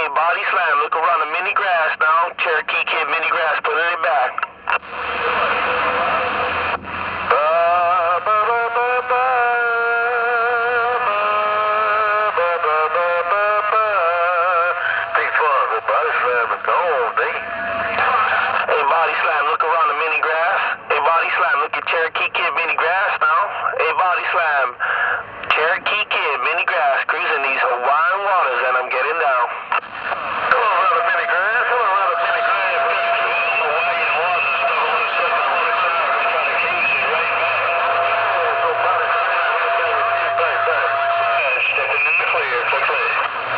Hey, body slam, look around the mini grass now. Cherokee Kid mini grass, putting it back. Big fun, the body slam is gone, baby. Hey, body slam, look around the mini grass. Hey, body slam, look at Cherokee Kid mini grass now. Hey, body slam, Cherokee Kid mini grass, cruising these Hawaiian waters, and I'm getting down. Hello, around the mini grass. Hello, around the mini grass. Hawaiian waters, 007 on the side. I'm trying to cruise it right back. So body slam, stepping in the clear, clear.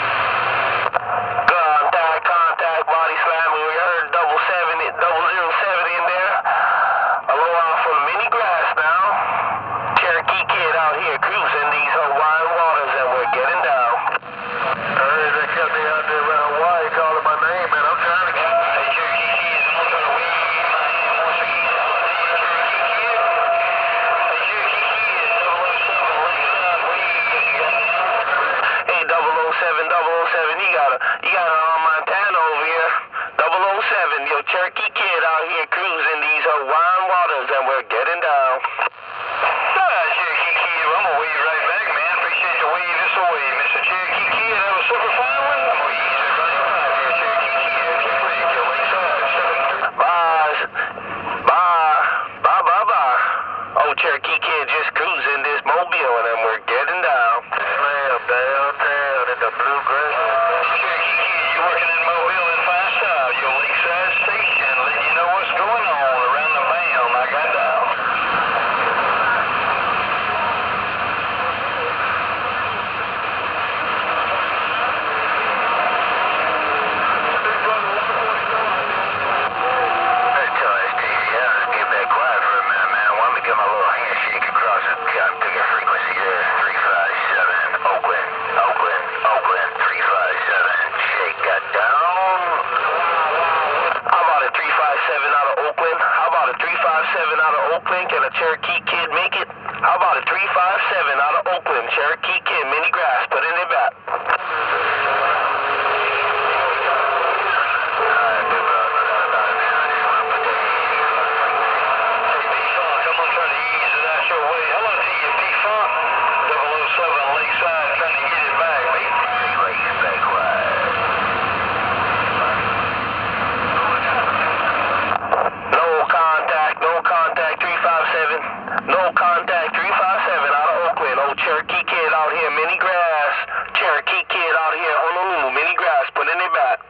Contact, body slam. We heard 007 in there. Aloha from the mini grass now. Cherokee Kid out here cruising these Hawaiian waters, and we're getting down. Hey, they got me out there around Hawaii calling my name, man. I'm trying to get. Hey, Cherokee Kid, I'm trying to wave my hand once again. Hey, Cherokee Kid, 007, lakeside wave. Hey, 007, you got an Montana over here. 007, yo, Cherokee Kid out here cruising these Hawaiian waters, and we're getting down. Cherokee Kid, I'm gonna wave right back, man. Appreciate the wave this way, Mr. Cherokee Kid. Have a super fine one. I'm gonna use it right back here, Cherokee Kid. Keep your lakeside. Bye. Oh, Cherokee Kid just cruising this mobile, and then we're getting down. Slam downtown in the bluegrass. Cherokee Kid, you working in Mobile and Five Star, your lakeside station, letting you know what's going on around the band. I got down. Can a Cherokee Kid make it? How about a 357 out of Oakland? Cherokee Kid mini grass, putting it back. No contact, 357 out of Oakland. Oh, Cherokee Kid out here, mini grass. Cherokee Kid out here, Honolulu, mini grass, putting it back.